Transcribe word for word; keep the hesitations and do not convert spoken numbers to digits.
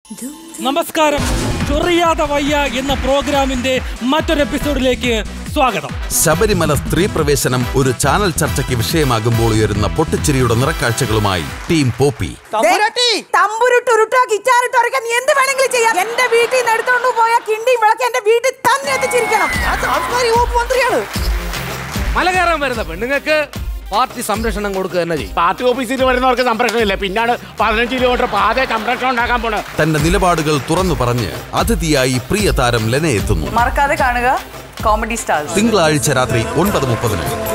നമസ്കാരം. ചൊറിയാതെ വയ്യ എന്ന പ്രോഗ്രാമിന്റെ മറ്റൊരു എപ്പിസോഡിലേക്ക് സ്വാഗതം. ശബരിമല സ്ത്രീ പ്രവേശനം ഒരു ചാനൽ ചർച്ചയ്ക്ക് വിഷയമാകുമ്പോൾ ഉയരുന്ന പൊട്ടിച്ചിരിയുടെ നിറക്കാഴ്ചകളുമായി ടീം പോപ്പി. എന്റെ വീട്ടിൽ നിന്ന് എടുത്തോണ്ട് പോയ കിണ്ടിയും വിളക്ക് എന്റെ വീട്ടിൽ തന്നെ എത്തിച്ചിരിക്കണം. മല കയറാൻ വരുന്ന പെണ്ണുങ്ങൾക്ക് പാർട്ടി സംരക്ഷണം കൊടുക്കുക തന്നെ ചെയ്യും. പാർട്ടി ഓഫീസിൽ വരുന്നവർക്ക് സംരക്ഷണം ഇല്ല, പിന്നാണ് പതിനഞ്ച് കിലോമീറ്റർ പാത സംരക്ഷണം ഉണ്ടാക്കാൻ പോണത്. തന്റെ നിലപാടുകൾ തുറന്നു പറഞ്ഞ് അതിഥിയായി പ്രിയ താരം ലെന എത്തുന്നു. മറക്കാതെ കാണുക കോമഡി സ്റ്റാർസ്. തിങ്കളാഴ്ച രാത്രി ഒൻപത് മുപ്പതിന്.